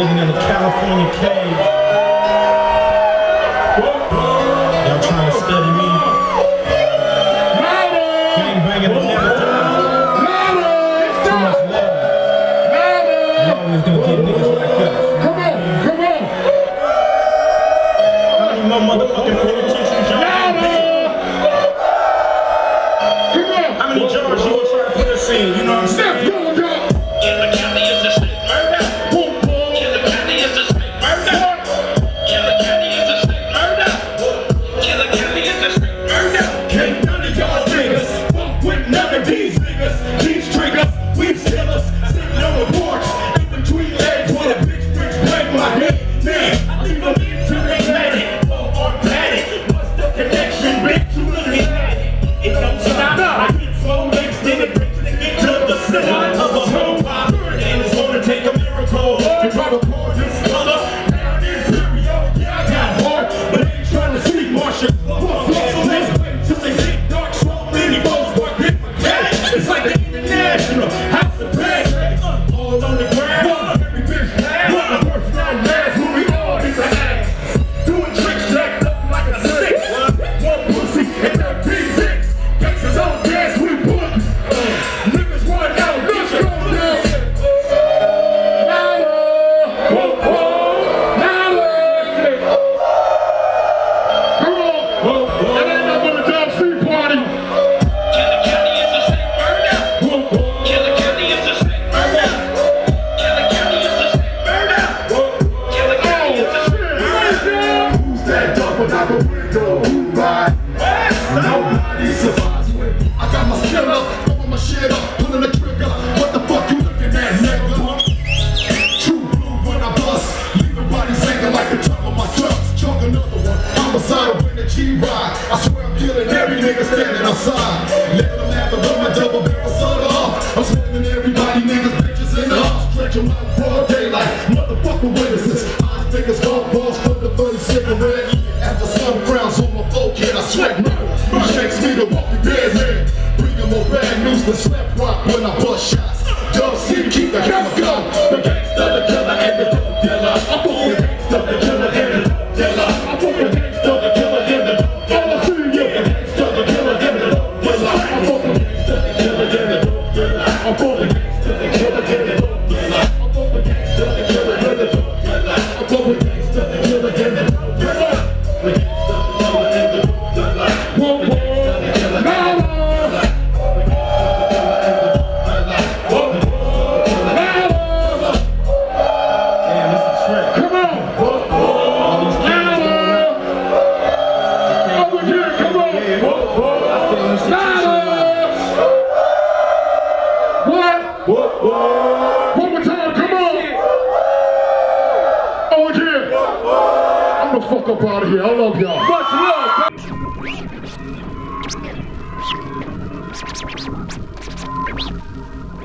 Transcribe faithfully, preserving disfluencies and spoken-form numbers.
living in a California cave. Y'all trying to study me. Gang banging will never die. Too much love. I'm always gonna get niggas like us. Come on, come on. How many more motherfucking politicians y'all got? Come on. How many jars you gonna try to put us in? You know what I'm saying? I swear I'm killing every nigga standing outside. Let them have the room and double barrel soda off. I'm slamming everybody, niggas, bitches in the house. Stretching my broad daylight, motherfucker witnesses. Eyes big as golf balls for the thirty cigarette. As the sun frowns on my forehead, I sweat murder. It shakes me to walk the dead man. Bringing more bad news than slap rock when I bust shots. Dub C, keep the hammer gun. The gangsta, the killer, and the dope dealer. I'm for the gangsta, the killer, and the dope dealer. I'm for the gangsta, the killer, and the dope dealer. I'm for the gangsta, the killer, and the dope dealer. I'm for the gangsta, the killer, and the dope dealer. I'm for the gangsta, the killer, and the dope dealer. The gangsta, the killer, and the dope dealer. Whoa, whoa, damn, this is trick. Come on. Whoa, whoa, over here, come on. Whoa, whoa, what? Whoa, whoa. One more time, come on! Over here! I'm the fuck up out of here. I love y'all. Much love!